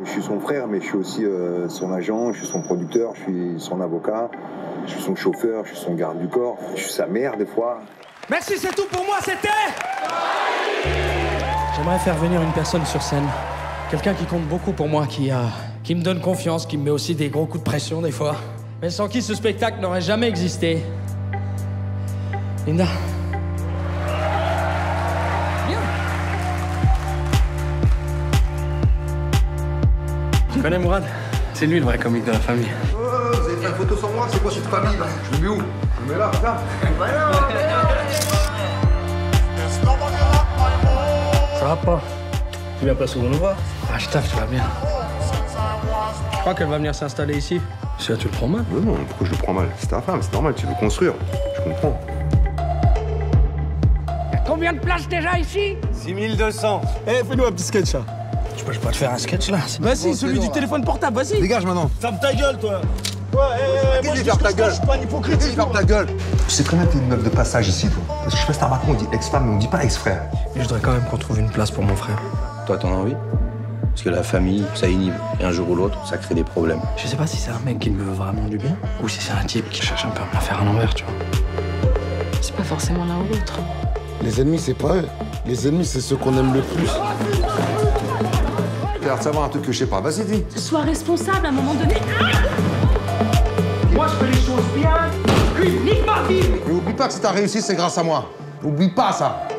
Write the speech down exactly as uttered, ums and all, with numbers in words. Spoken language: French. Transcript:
Je suis son frère, mais je suis aussi euh, son agent, je suis son producteur, je suis son avocat, je suis son chauffeur, je suis son garde du corps, je suis sa mère des fois. Merci, c'est tout pour moi, c'était... J'aimerais faire venir une personne sur scène. Quelqu'un qui compte beaucoup pour moi, qui, euh, qui me donne confiance, qui me met aussi des gros coups de pression des fois. Mais sans qui ce spectacle n'aurait jamais existé. Linda. Viens. Tu connais Mourad? C'est lui le vrai comique de la famille. Oh, vous avez fait une photo sans moi? C'est quoi cette famille là? Je le mets où? Je le mets là, regarde. Ça va pas? Tu viens pas souvent nous voir? Ah, je taffe, tu vas bien. Je crois qu'elle va venir s'installer ici. Si là, tu le prends mal? Non, non, pourquoi je le prends mal? C'est ta femme, c'est normal, tu veux construire. Je comprends. Combien de places déjà ici? six mille deux cents. Eh, fais-nous un petit sketch, là. Je peux pas te faire un sketch là. Vas-y, bon, celui bon, du là. téléphone portable, vas-y. Dégage maintenant. Ferme ta gueule, toi. Ouais, eh, moi, je dis ferme ce que ta je gueule. pense, je suis pas un hypocrite. Ferme ta gueule. Tu sais très bien que t'es une meuf de passage ici, toi. Parce que je sais pas si t'as remarqué, on dit ex-femme, mais on dit pas ex-frère. Mais je voudrais quand même qu'on trouve une place pour mon frère. Toi, t'en as envie? Parce que la famille, ça inhibe. Et un jour ou l'autre, ça crée des problèmes. Je sais pas si c'est un mec qui me veut vraiment du bien ou si c'est un type qui cherche un peu à me la faire à l'envers, tu vois. C'est pas forcément l'un ou l'autre. Les ennemis, c'est pas eux. Les ennemis, c'est ceux qu'on aime le plus. T'as l'air de savoir un truc que je sais pas. Vas-y, dis. Sois responsable à un moment donné. Moi, je fais les choses bien. Lui, nique ma vie. Mais oublie pas que si t'as réussi, c'est grâce à moi. Oublie pas ça.